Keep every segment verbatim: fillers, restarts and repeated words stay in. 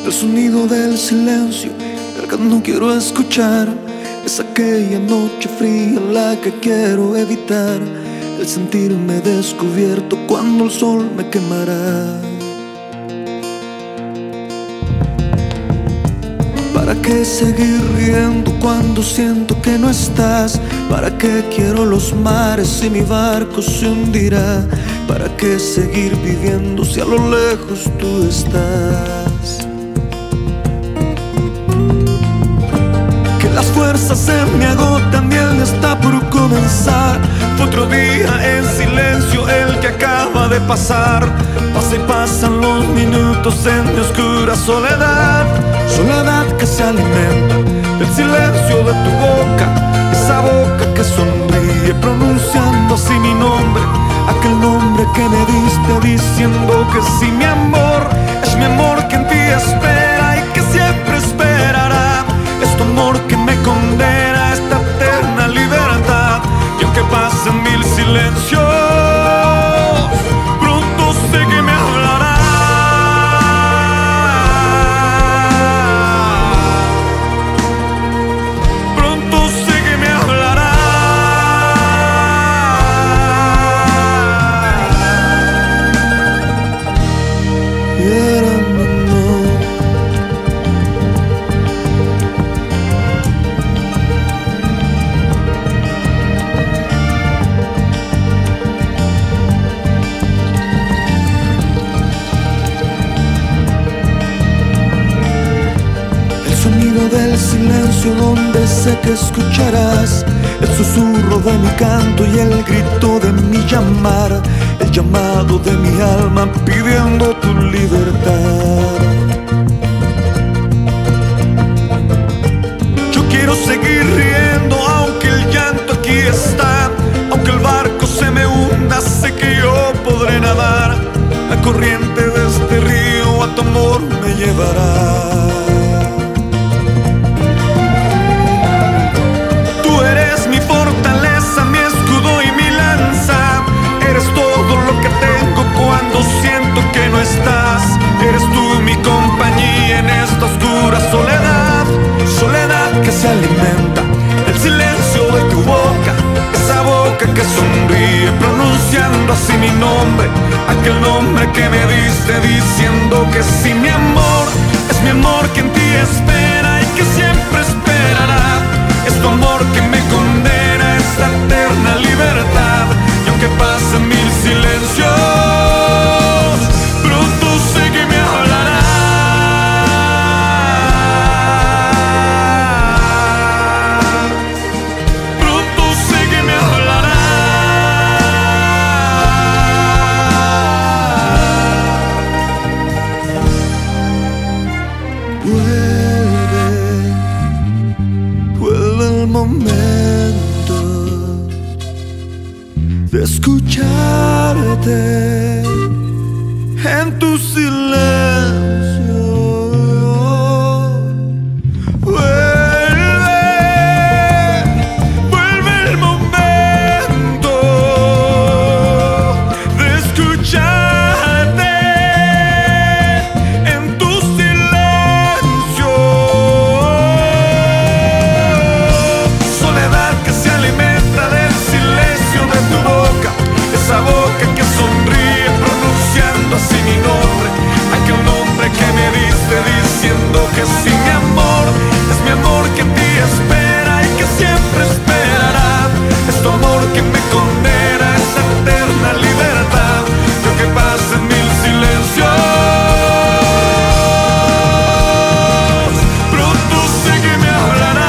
El sonido del silencio, el que no quiero escuchar. Es aquella noche fría la que quiero evitar. El sentirme descubierto cuando el sol me quemará. ¿Para qué seguir riendo cuando siento que no estás? ¿Para qué quiero los mares si mi barco se hundirá? ¿Para qué seguir viviendo si a lo lejos tú estás? Que las fuerzas se me agotan y el día está por comenzar. Fue otro día en silencio el que acaba de pasar. Pasa y pasan los minutos en mi oscura soledad. Soledad que se alimenta del silencio de tu boca, esa boca que sonríe pronunciando así mi nombre, aquel nombre que me diste diciendo que sí, mi amor, es mi amor que en ti espera y que siempre esperará. Es tu amor que me condena a esta eterna libertad. Y aunque pasen mil silencios, pronto sé que me hablará. Del silencio donde sé que escucharás el susurro de mi canto y el grito de mi llamar, el llamado de mi alma pidiendo tu libertad. Yo quiero seguir riendo aunque el llanto aquí está, aunque el barco se me hunda, sé que yo podré nadar. La corriente de este río a tu amor me llevará. Eres tú mi compañía en esta oscura soledad. Soledad que se alimenta del silencio de tu boca, esa boca que sonríe pronunciando así mi nombre, aquel nombre que me diste diciendo que sí, mi amor, es mi amor que en ti espera y que siempre esperará. Es tu amor que me condena a esta eterna libertad. Y aunque pasen mil silencios, de escucharte en tu silencio. Vuelve, vuelve el momento de escucharte en tu silencio. Soledad que se alimenta del silencio de tu boca, esa boca que sonríe pronunciando así mi nombre, aquel nombre que me diste diciendo que sí, mi amor, es mi amor que en ti espera y que siempre esperará. Es tu amor que me condena a esa eterna libertad. Y aunque pasen mil silencios, pronto sé que me hablará.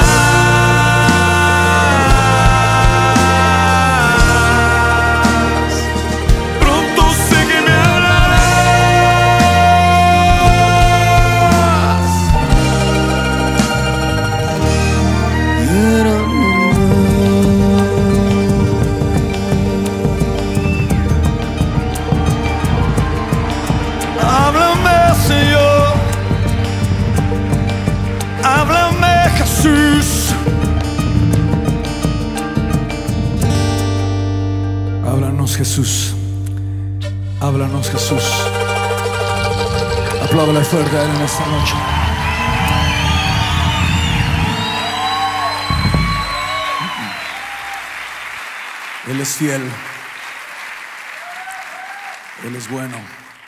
Háblanos, Jesús. Háblanos, Jesús. Apláudale fuerte a Él en esta noche. Él es fiel. Él es bueno.